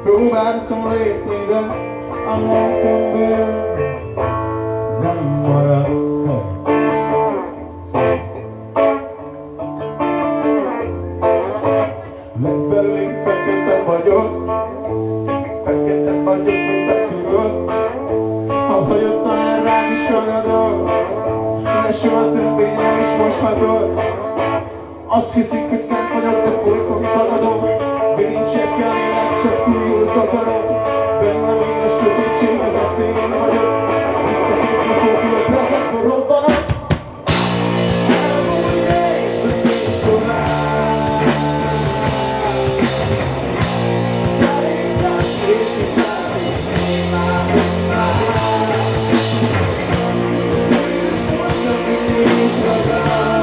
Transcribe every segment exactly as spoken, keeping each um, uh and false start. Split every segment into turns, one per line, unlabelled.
Próbáltam lépni, de a lelkemből nem marad meg. Legbelül én fekete vagyok, fekete vagyok, mint a szurok. Ha hagyott talán rám is ragadok, de soha többé nem is moshatod. Azt hiszik, hogy szent vagyok, de folyton tagadom. Bilincsekkel élek, csak túljult akarok. Bennem én a sötétség, a veszélyén vagyok. Visszakészbe fordulok, ragadva robbanok. Elmúlt év, de még tovább. Felénk építál, imádom már. Szűrűs mondom, mindig ragad.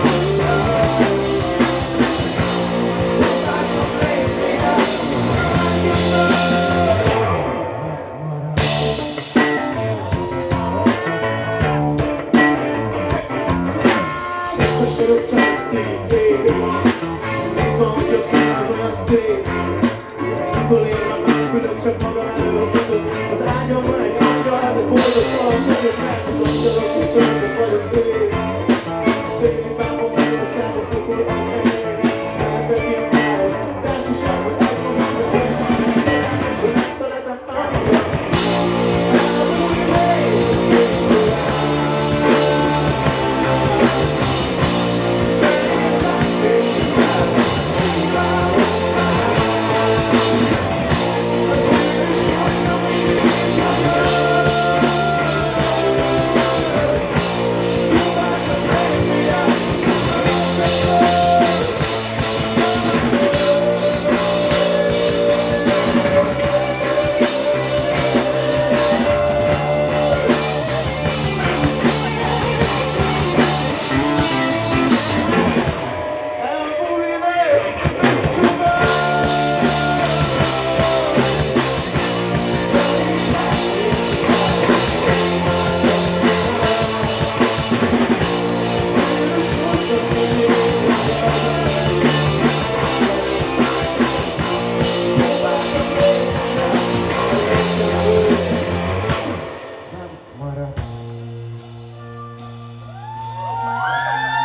Csak egy szívét, nem van, hogy a pénz olyan szép. Utolérem, megkülök, csak magam előadok. Az ágyamban egy ágyal, de boldog van, vagyok, megszakadok, és többet vagyok tőlé. Szép bámom, meg a számok, akkor az enyém. Elbekén már, társaságban elfogom, és hogy nem szeretem magam.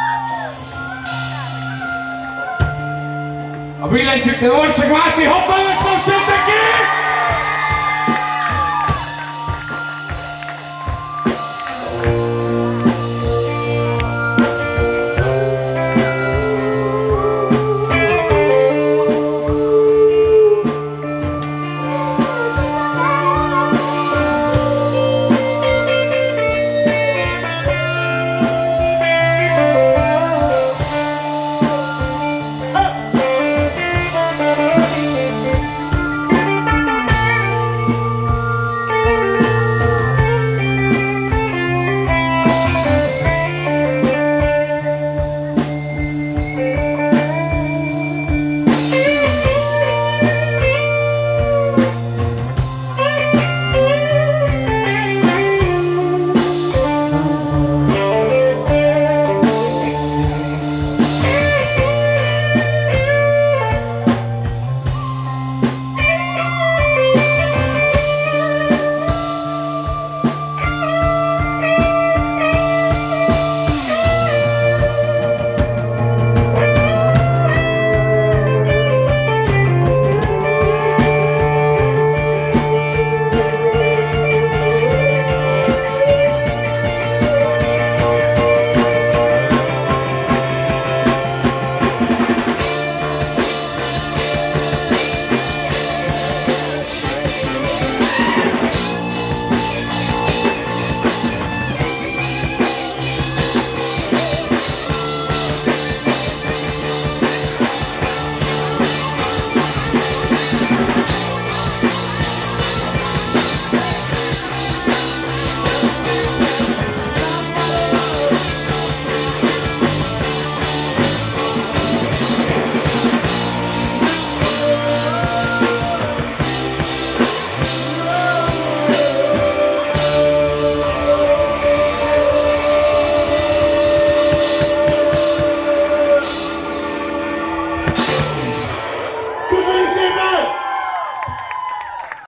A billentyűknél volt csak Máté hatalmas!